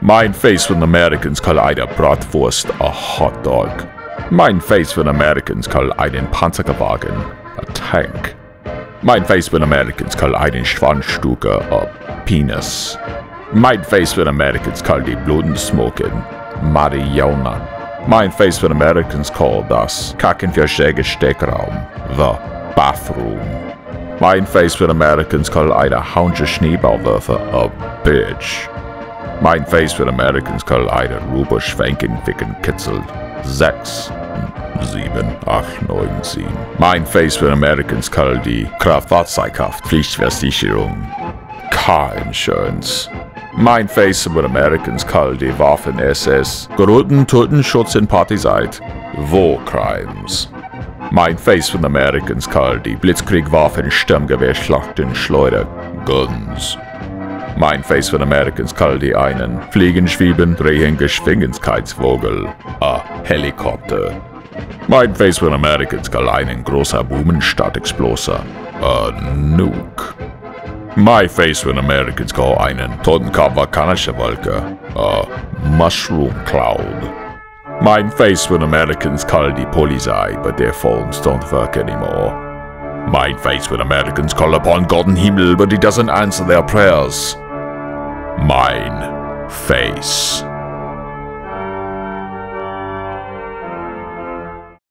Mein face when Americans call eine Bratwurst a hot dog. Mein face when Americans call einen Panzerwagen a tank. Mein face when Americans call einen Schwanzstücke a penis. Mein face when Americans call die Blutensmoken Marihuana. Mein face when Americans call das Kacken für Steckraum the bathroom. Mein face when Americans call eine Haunche Schneeballwürfe a bitch. Mein face when Americans call eine Ruber Schwenken Ficken Kitzel 6, 7, 8, 9, 7. Mein face when Americans call die Kraftfahrzeughaft Pflichtversicherung Car Insurance. Mein face when Americans call die Waffen-SS Gerutten Totenschutz in Partyzeit War Crimes. Mein face when Americans call die Blitzkriegwaffen Sturmgewehrschlachten Schleuder Guns. Mein face when Americans call die einen Fliegen, Schweben, Drehen, Geschwindigkeitsvogel a Helikopter. Mein face when Americans call einen großer Boomenstadtexploser a nuke. My face when Americans call einen Totenkopf vulkanische Wolke a mushroom cloud. Mein face when Americans call die Polizei, but their phones don't work anymore. Mein face when Americans call upon God in Himmel, but he doesn't answer their prayers. Mein face.